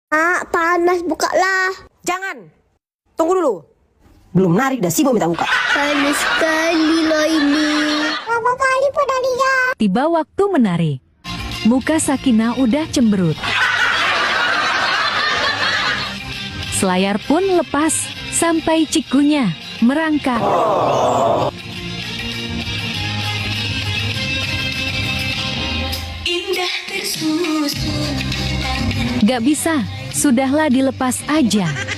Panas, bukalah. Jangan. Tunggu dulu. Belum nari dah sibuk minta buka. Panas sekali loh ini. Berapa kali pernah lihat? Tiba waktu menari. Muka Sakinah udah cemberut. Selayar pun lepas sampai cikunya merangkak. Indah tersusun. Gak bisa, sudahlah dilepas aja.